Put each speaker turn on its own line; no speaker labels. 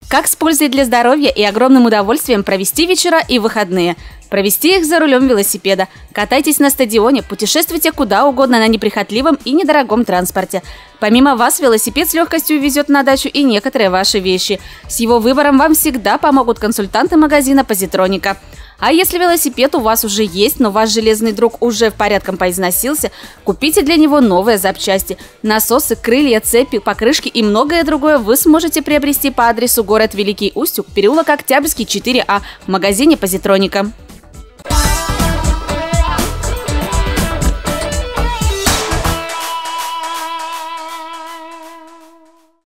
Как с пользой для здоровья и огромным удовольствием провести вечера и выходные? Провести их за рулем велосипеда. Катайтесь на стадионе, путешествуйте куда угодно на неприхотливом и недорогом транспорте. Помимо вас, велосипед с легкостью увезет на дачу и некоторые ваши вещи. С его выбором вам всегда помогут консультанты магазина «Позитроника». А если велосипед у вас уже есть, но ваш железный друг уже порядком поизносился, купите для него новые запчасти. Насосы, крылья, цепи, покрышки и многое другое вы сможете приобрести по адресу город Великий Устюг, переулок Октябрьский, 4А, в магазине «Позитроника».